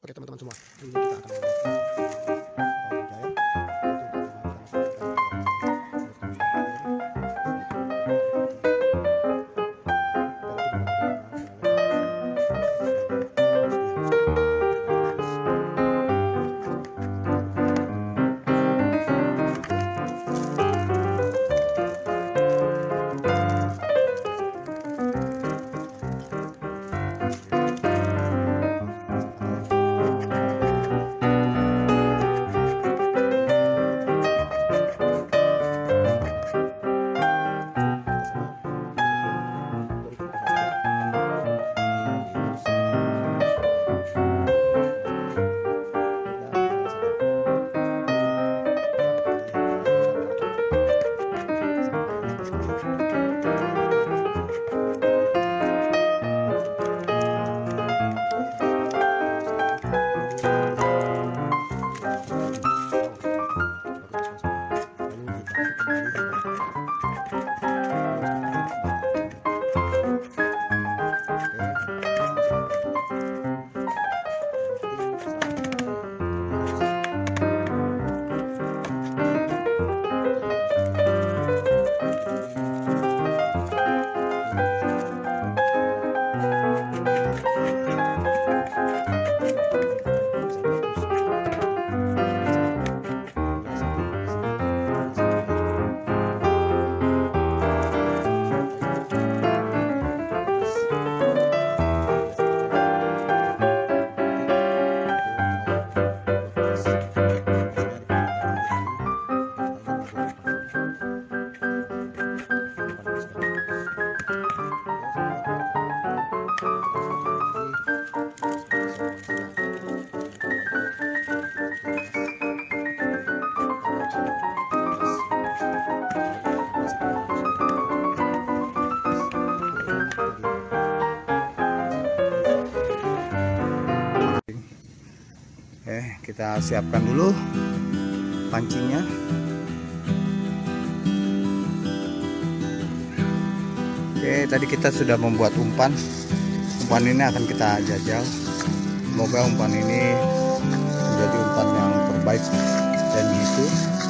Oke teman-teman semua, ini kita akan kita siapkan dulu pancingnya. Oke, tadi kita sudah membuat umpan. Umpan ini akan kita jajal. Semoga umpan ini menjadi umpan yang terbaik dan itu.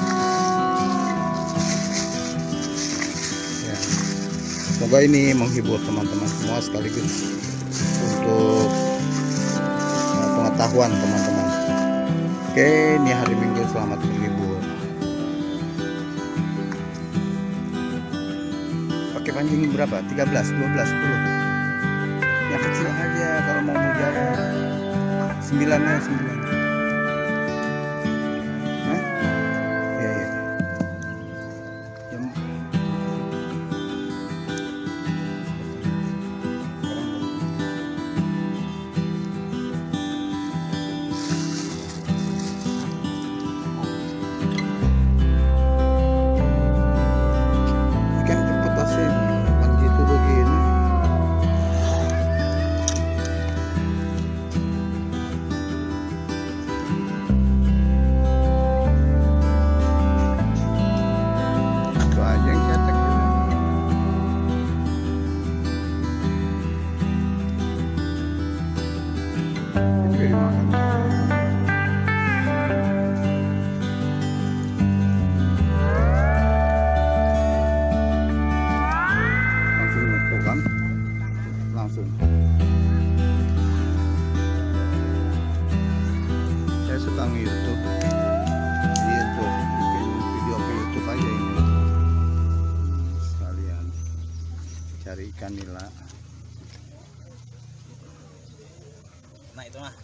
Ya. Semoga ini menghibur teman-teman semua sekaligus untuk pengetahuan teman-teman. Oke, ini hari Minggu, selamat berlibur. Pakai pancing berapa? 13, 12, 10. Yang kecil aja kalau mau mujair. 9 ya, 9. Hah? Iya, iya. Langsung saya suka nge-YouTube bikin video ke YouTube aja ini sekalian cari ikan nila. Nah itu mah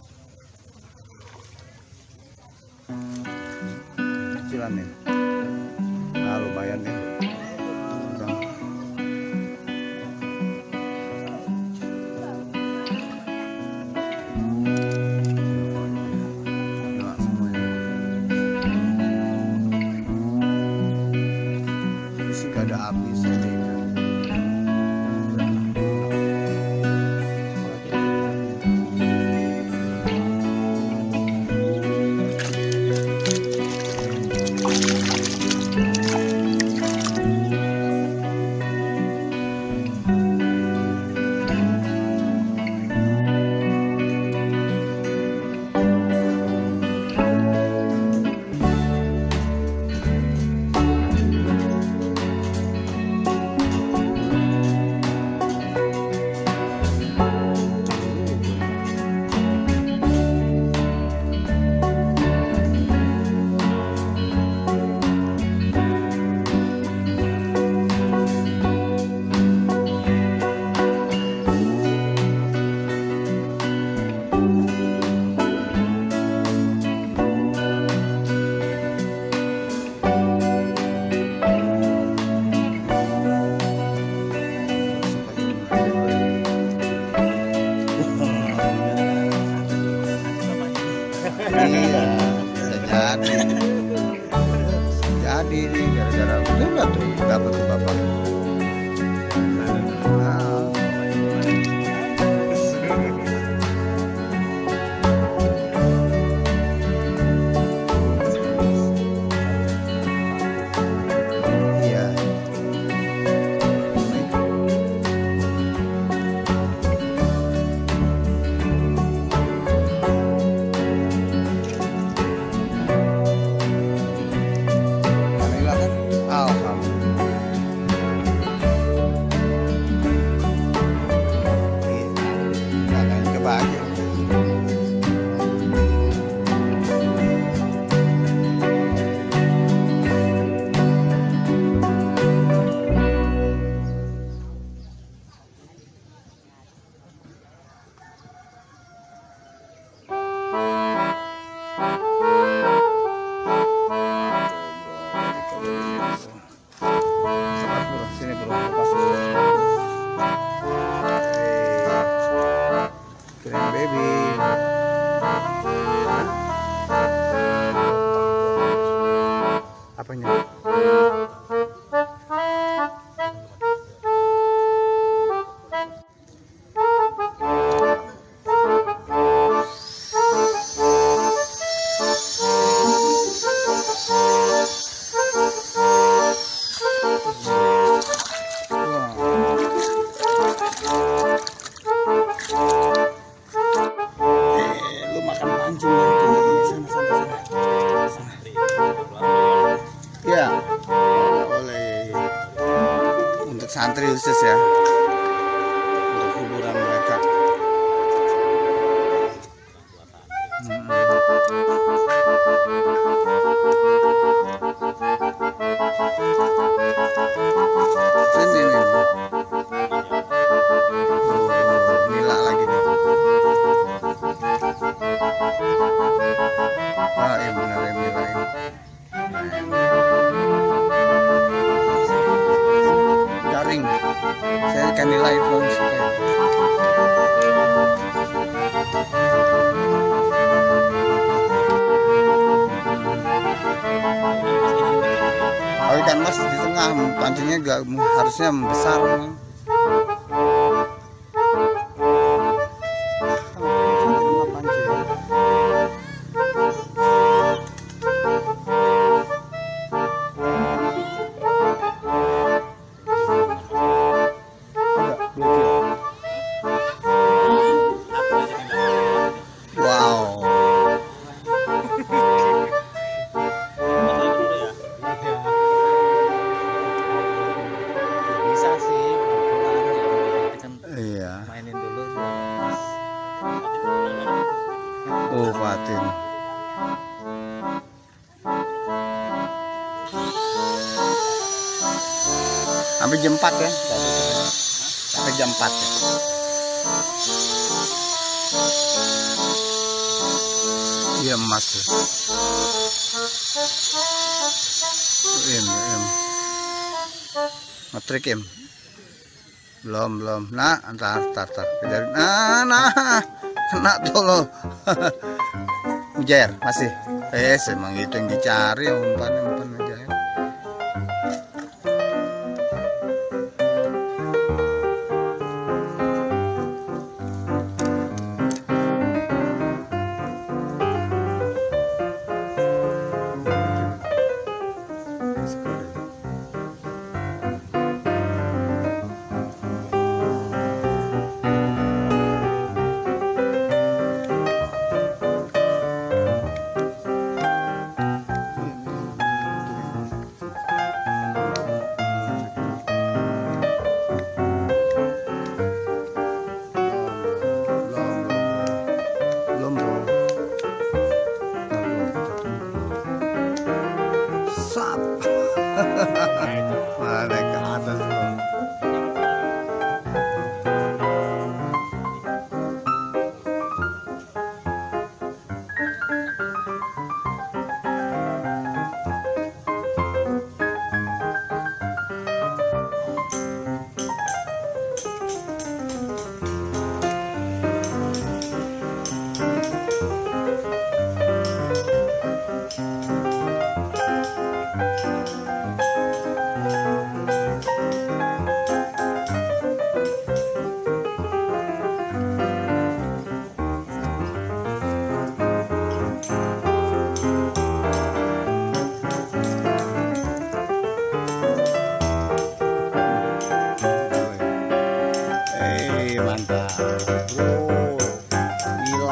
kecilan nih. Nah lumayan nih. Gak ada api saja. Iya, jadi nih gara-gara betul nggak tuh dapat tuh bapak. Nah, iya. Keren baby. Apanya? Lu makan pancing lagi. Sana. Ya, boleh. Untuk santri khusus ya. Untuk hiburan mereka. Sini nih. Nila lagi nih. Ah, iya benar ya Nila ini. Garing. Saya ikan nila itu suka. Oh, ikan mas di tengah, pancingnya gak harusnya besar. Wow. Bisa sih, pelan-pelan ya. Kan Iya. mainin dulu. Oh, Fatin. Sampai jam 4 ya. Sampai jam 4 ya. Iya emas ya. Ngetrik im. Belum. Nah, antar. Nah. Kena tuh lo. Ujar masih. Emang itu yang dicari umpan aja ya.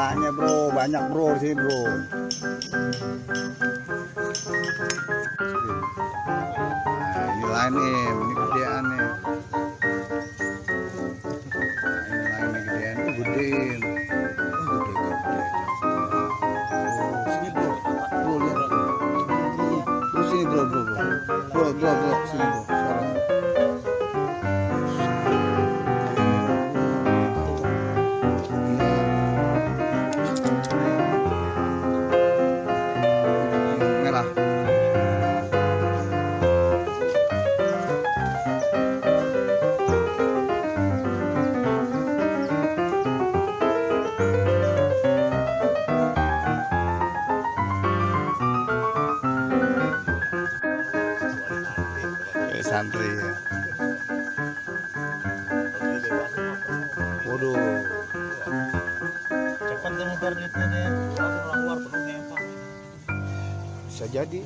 Banyak bro, banyak bro di sini bro. Nah, ini lain nih, ini gedean nih. Nah, ini lain nih gedean, gedein. Gede. Sini bro, lihat. Bro sini bro, sini bro. Sekarang. Merah. Kayak santri ya. Waduh. Cepat deh motor itu deh. Langsung keluar penuh nempel. Bisa jadi.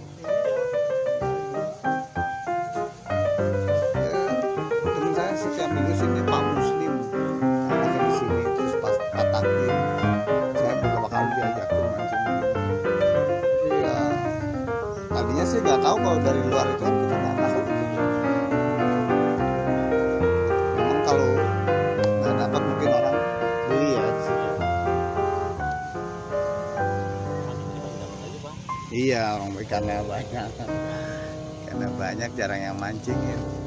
Teman saya si Kamilus ini Pak Muslim, anaknya di sini terus pas patakin, saya beberapa kali diajakin mancing. Tapi ya, tadinya sih nggak tahu kalau dari luar itu kan kita nggak tahu. Memang kalau nggak dapat mungkin orang beli ya. Iya, orang ikannya banyak. Karena banyak jarang yang mancing ya.